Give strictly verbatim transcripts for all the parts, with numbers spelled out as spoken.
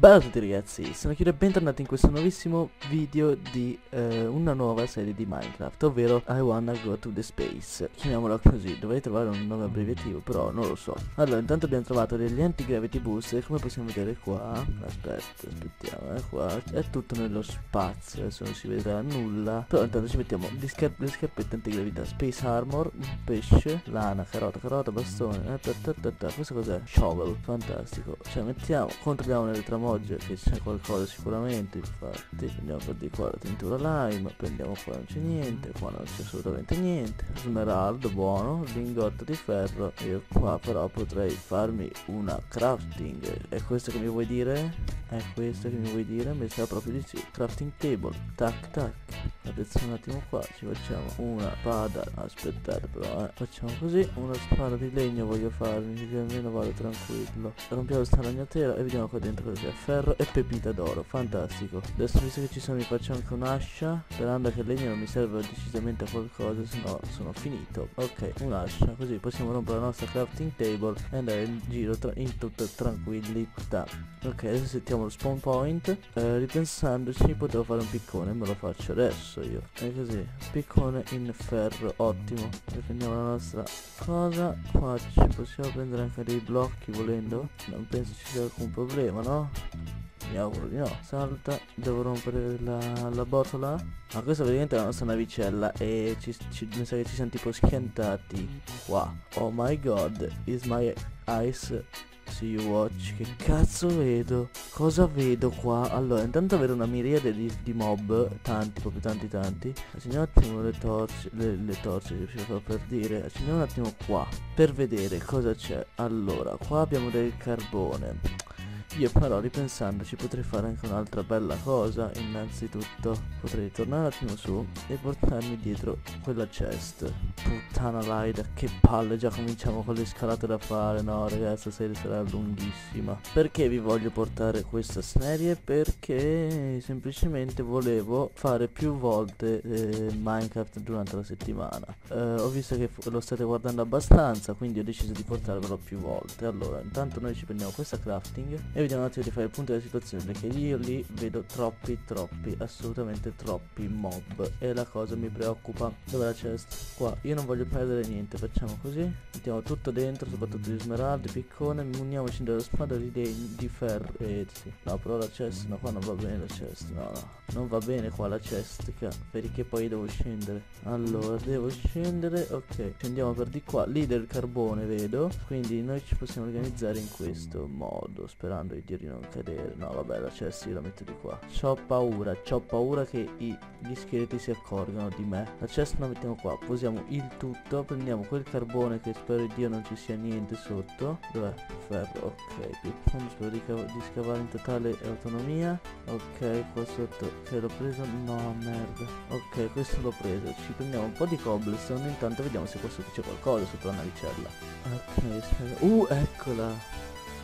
Bella a tutti ragazzi, sono Kiro e bentornati in questo nuovissimo video di eh, una nuova serie di Minecraft, ovvero I Wanna Go to the Space. Chiamiamola così, dovrei trovare un nome abbreviativo, però non lo so. Allora, intanto abbiamo trovato degli anti-gravity boost e come possiamo vedere qua, aspetta, aspettiamo, eh, qua è tutto nello spazio, adesso non si vedrà nulla. Però intanto ci mettiamo le, scar le scarpette antigravità, space armor, un pesce, lana, carota, carota, bastone, eh, ta, ta, ta, ta. Questo cos'è? Shovel, fantastico. Cioè mettiamo, controlliamo nelle tramogge che c'è qualcosa sicuramente, infatti prendiamo per di qua la tintura lime, prendiamo qua non c'è niente, qua non c'è assolutamente niente, smeraldo buono, lingotto di ferro. Io qua però potrei farmi una crafting. È questo che mi vuoi dire? È questo che mi vuoi dire? Mi sa proprio di sì. Crafting table, tac tac. Adesso un attimo qua ci facciamo una spada, aspettate però eh facciamo così, una spada di legno voglio farmi, così almeno vado tranquillo. Rompiamo sta ragnatela e vediamo qua dentro cosa c'è. Ferro e pepita d'oro, fantastico. Adesso visto che ci sono mi faccio anche un'ascia, sperando che il legno non mi serva decisamente a qualcosa, se no sono finito. Ok, un'ascia, così possiamo rompere la nostra crafting table e andare in giro tra in tutta tranquillità. Ok, adesso settiamo lo spawn point. eh, Ripensandoci potevo fare un piccone, me lo faccio adesso io. È così, piccone in ferro, ottimo. Riprendiamo la nostra cosa. Qua ci possiamo prendere anche dei blocchi volendo. Non penso ci sia alcun problema, no? Mi auguro di no. Salta, devo rompere la, la botola. Ma questa praticamente è la nostra navicella e ci, ci, mi sa che ci siamo tipo schiantati qua. Oh my god, is my eyes see you watch. Che cazzo vedo? Cosa vedo qua? Allora, intanto avere una miriade di, di mob, tanti, proprio tanti tanti. Accendiamo un attimo le torce, le, le torce, riuscivo per dire. Accendiamo un attimo qua, per vedere cosa c'è. Allora, qua abbiamo del carbone. Io però ripensandoci potrei fare anche un'altra bella cosa. Innanzitutto potrei tornare un attimo su e portarmi dietro quella chest. Puttana Laida, che palle, già cominciamo con le scalate da fare. No ragazzi, la serie sarà lunghissima. Perché vi voglio portare questa serie? Perché semplicemente volevo fare più volte eh, Minecraft durante la settimana. eh, Ho visto che lo state guardando abbastanza, quindi ho deciso di portarvelo più volte. Allora, intanto noi ci prendiamo questa crafting e vediamo un attimo di fare il punto della situazione, perché io lì vedo troppi troppi assolutamente troppi mob e la cosa mi preoccupa. Dov'è la chest? Qua. Io non voglio perdere niente, facciamo così, mettiamo tutto dentro, soprattutto di smeraldi, piccone, muniamoci della spada di, di ferro. Eh sì. No, però la chest, no, qua non va bene la chest, no no, non va bene qua la chest, perché poi devo scendere. Allora devo scendere, ok, scendiamo per di qua, lì del carbone vedo, quindi noi ci possiamo organizzare in questo modo, sperando di Dio di non cadere. No vabbè, la chest io la metto di qua. C'ho paura, c'ho paura che i, gli scheletri si accorgano di me. La chest la mettiamo qua, posiamo il tutto, prendiamo quel carbone che spero di Dio non ci sia niente sotto. Dov'è? Ferro, ok, più profondo, spero di, di scavare in totale autonomia. Ok, qua sotto, che l'ho preso? No, merda. Ok, questo l'ho preso, ci prendiamo un po' di cobblestone, intanto vediamo se qua sotto c'è qualcosa sotto la navicella. Ok, spero. Uh, eccola.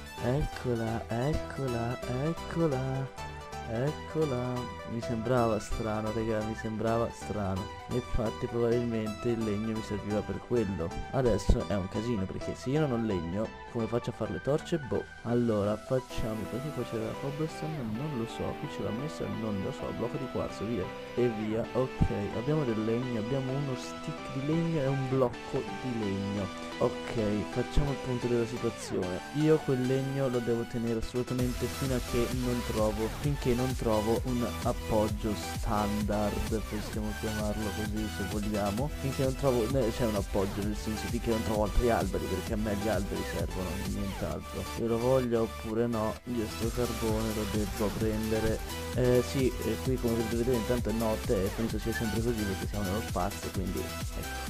Eccola, eccola, eccola, eccola. Mi sembrava strano, raga, mi sembrava strano. Infatti probabilmente il legno mi serviva per quello. Adesso è un casino, perché se io non ho legno, come faccio a fare le torce? Boh. Allora, facciamo, perché qua c'era la cobblestone? Non lo so, qui ce l'ha messa, non lo so, blocco di quarzo, via. E via, ok, abbiamo del legno, abbiamo uno stick di legno e un blocco di legno. Ok, facciamo il punto della situazione. Io quel legno lo devo tenere assolutamente fino a che non trovo, finché non trovo un appoggio standard, possiamo chiamarlo così se vogliamo. Finché non trovo, c'è cioè un appoggio, nel senso finché non trovo altri alberi, perché a me gli alberi servono, nient'altro. Se lo voglio oppure no, io sto carbone lo devo prendere. Eh sì, e qui come potete vedere intanto è notte e penso sia sempre così perché siamo nello spazio, quindi ecco.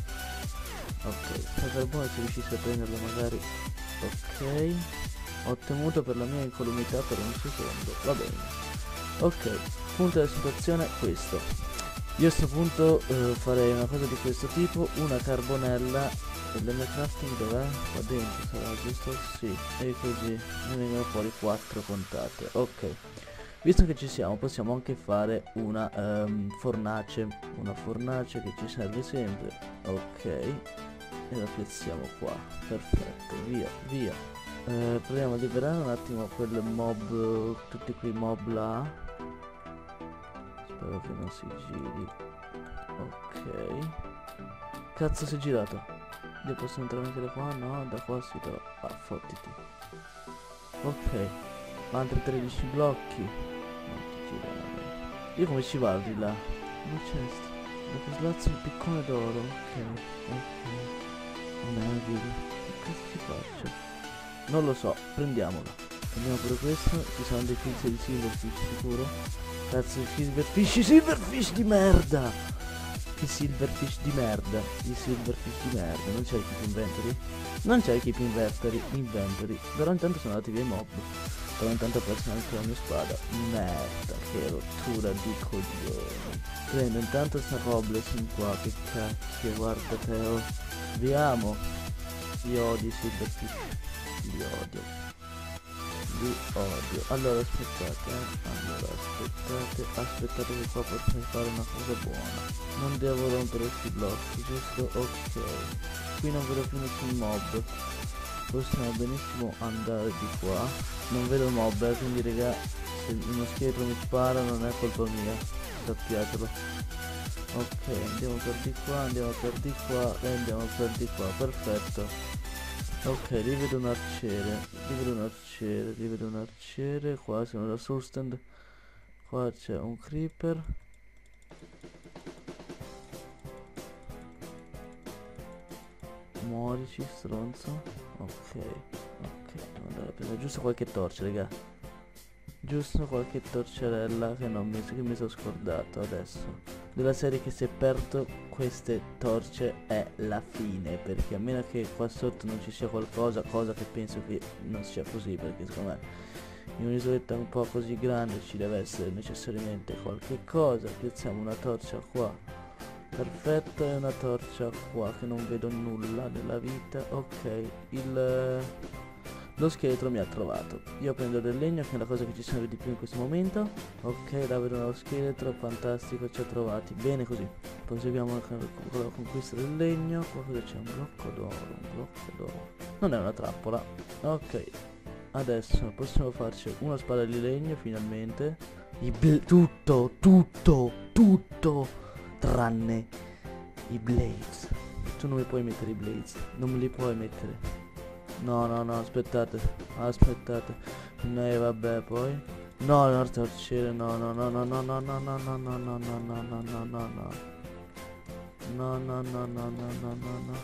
Ok, il carbone se riuscissi a prenderlo magari. Ok, ho temuto per la mia incolumità per un secondo, va bene. Ok, punto della situazione è questo. Io a questo punto eh, farei una cosa di questo tipo, una carbonella. E la mia crafting dov'è? Qua dentro sarà giusto? Sì, e così ne vengono fuori quattro contate. Ok, visto che ci siamo possiamo anche fare una um, fornace. Una fornace che ci serve sempre. Ok, e la piazziamo qua, perfetto, via, via. Eh, proviamo a liberare un attimo quel mob, tutti quei mob là. Spero che non si giri. Ok. Cazzo, si è girato. Io posso entrare anche da qua? No, da qua sì però. Ah, fottiti. Ok. Altri tredici blocchi. Non ti girare. Io come ci vado di là? Una chest. Dove slazzo il piccone d'oro. Ok. Ok. Neville. Che cazzo ci faccio? Non lo so, prendiamolo. Prendiamo pure questo. Ci sono dei pizze di silverfish sicuro. Cazzo di silverfish, silverfish di merda! I silverfish di merda. I silverfish di merda. Non c'è il keep inventory? Non c'è il keep inventory. Inventory. Però intanto sono andati via i mob. Però intanto ho perso anche la mia spada. Merda, che rottura di coglioni. Prendo intanto sta cobblestone qua. Che cacchio, guarda Teo. Vediamo. Io odio i silverfish. Li odio. Li odio. Allora aspettate, eh. Allora aspettate. Aspettate che qua potrei fare una cosa buona. Non devo rompere questi blocchi, giusto? Ok. Qui non vedo più nessun mob. Possiamo benissimo andare di qua. Non vedo mob, eh, quindi raga, se uno scheletro mi spara non è colpa mia. Sappiatelo. Ok, andiamo per di qua, andiamo per di qua e andiamo per di qua. Perfetto. Ok, lì vedo un arciere. Lì vedo un arciere, lì vedo un arciere. Qua sono da soul stand. Qua c'è un creeper. Muorici, stronzo. Ok, ok, devo andare a prendere giusto qualche torcia, raga. Giusto qualche torcerella che non mi, che mi sono scordato adesso. Della serie che se perdo queste torce è la fine. Perché a meno che qua sotto non ci sia qualcosa, cosa che penso che non sia così, perché secondo me in un'isoletta un po' così grande ci deve essere necessariamente qualche cosa. Piazziamo una torcia qua. Perfetto, e una torcia qua che non vedo nulla nella vita. Ok, il lo scheletro mi ha trovato. Io prendo del legno che è la cosa che ci serve di più in questo momento. Ok, là vedo lo scheletro, fantastico, ci ha trovati. Bene così. Proseguiamo con la conquista del legno. Qua cosa c'è? Un blocco d'oro, un blocco d'oro. Non è una trappola. Ok, adesso possiamo farci una spada di legno finalmente. I bl- tutto, tutto, tutto tranne i blades. Tu non mi puoi mettere i blades. Non me li puoi mettere. No, no, no, aspettate. Aspettate. No, vabbè, poi. No, no, torciere, no, no, no, no, no, no, no, no, no, no, no, no, no, no, no, no, no. No, no, no, no, no, no, no, no.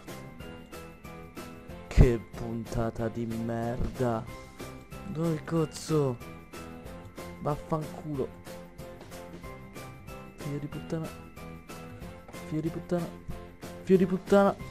Che puntata di merda. Dove cazzo? Vaffanculo. Figlio di puttana. Figlio di puttana. Figlio di puttana.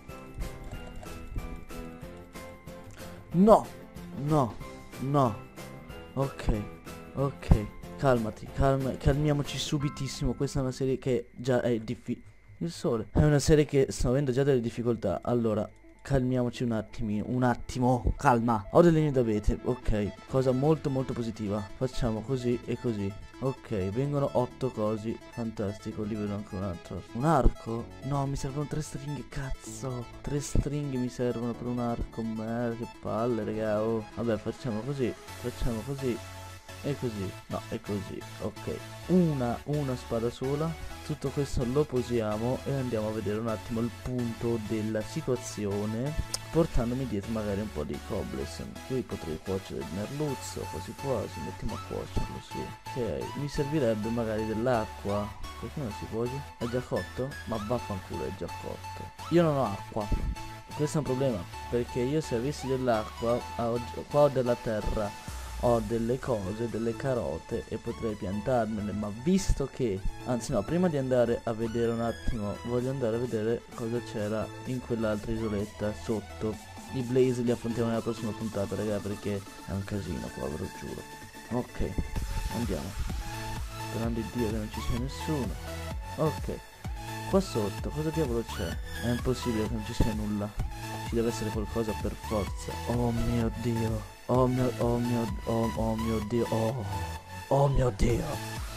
No, no, no. Ok, ok. Calmati, calma, calmiamoci subitissimo. Questa è una serie che già è difficile. Il sole. È una serie che sto avendo già delle difficoltà. Allora, calmiamoci un attimino. Un attimo, calma. Ho del legno d'abete. Ok, cosa molto molto positiva. Facciamo così e così. Ok, vengono otto cosi. Fantastico, lì vedo anche un altro. Un arco? No, mi servono tre stringhe, cazzo. Tre stringhe mi servono per un arco. Merda, che palle, raga. Oh. Vabbè, facciamo così. Facciamo così. E così. No, è così. Ok. Una, una spada sola. Tutto questo lo posiamo e andiamo a vedere un attimo il punto della situazione, portandomi dietro magari un po' di cobblestone. Qui potrei cuocere il merluzzo, quasi quasi, mettiamo a cuocerlo, sì. Ok, mi servirebbe magari dell'acqua. Perché non si cuoce? È già cotto? Ma vaffanculo, è già cotto. Io non ho acqua. Questo è un problema, perché io se avessi dell'acqua, qua ho della terra, ho delle cose, delle carote e potrei piantarmele, ma visto che, anzi no, prima di andare a vedere un attimo, voglio andare a vedere cosa c'era in quell'altra isoletta sotto. I blaze li affrontiamo nella prossima puntata, raga, perché è un casino qua, ve lo giuro. Ok, andiamo. Sperando di Dio che non ci sia nessuno. Ok, qua sotto cosa diavolo c'è? È impossibile che non ci sia nulla. Ci deve essere qualcosa per forza. Oh mio Dio. Oh mio, oh mio, oh, oh mio Dio, oh, oh mio Dio.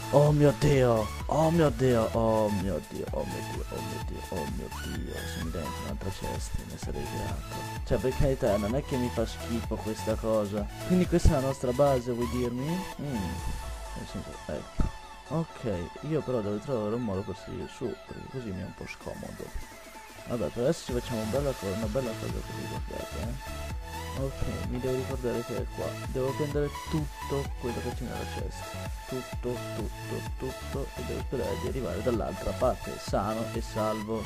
Oh mio dio, oh mio dio, oh mio dio, oh mio dio, oh mio dio, oh mio dio, se mi dentro un'altra cesta ne sarei grato. Cioè per carità non è che mi fa schifo questa cosa. Quindi questa è la nostra base, vuoi dirmi? Mm. Nel senso, ecco. Ok, io però devo trovare un modo per salire su, perché così mi è un po' scomodo. Vabbè, per adesso ci facciamo una bella cosa, una bella cosa così, guardate, eh. Ok, mi devo ricordare che è qua. Devo prendere tutto quello che c'è nella cesta. Tutto, tutto, tutto. E devo sperare di arrivare dall'altra parte sano e salvo.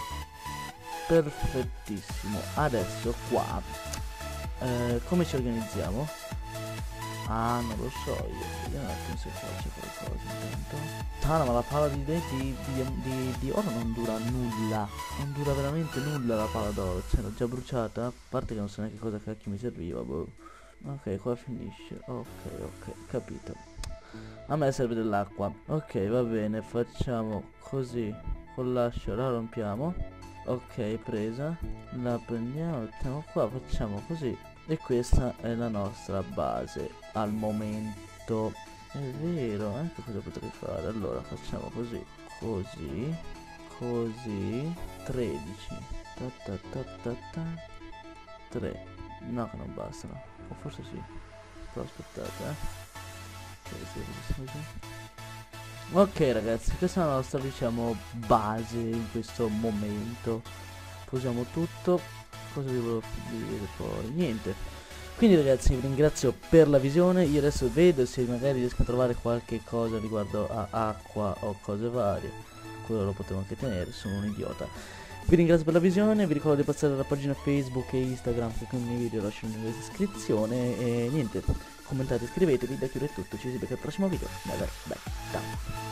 Perfettissimo. Adesso qua eh, come ci organizziamo? Ah, non lo so io. Vediamo un attimo se faccio qualcosa intanto. Ah no, ma la pala di, di, di, di, di oro non dura nulla. Non dura veramente nulla la pala d'oro. Cioè l'ho già bruciata. A parte che non so neanche cosa cacchio mi serviva, boh. Ok, qua finisce. Ok, ok, capito. A me serve dell'acqua. Ok, va bene, facciamo così. Con l'ascia la rompiamo. Ok, presa. La prendiamo, mettiamo qua, facciamo così. E questa è la nostra base al momento. È vero, anche cosa potrei fare? Allora facciamo così, così, così, tredici, ta ta ta ta ta, tre, no che non bastano, o forse sì, però aspettate eh. Così, così, così. Ok ragazzi, questa è la nostra diciamo base in questo momento. Posiamo tutto. Cosa vi volevo dire poi? Niente. Quindi ragazzi vi ringrazio per la visione. Io adesso vedo se magari riesco a trovare qualche cosa riguardo a acqua o cose varie. Quello lo potevo anche tenere, sono un idiota. Vi ringrazio per la visione, vi ricordo di passare alla pagina Facebook e Instagram che con i miei video lascio nella descrizione. E niente, commentate, iscrivetevi, da chiudere tutto, ci si vede al prossimo video. Bye bye, bye, ciao.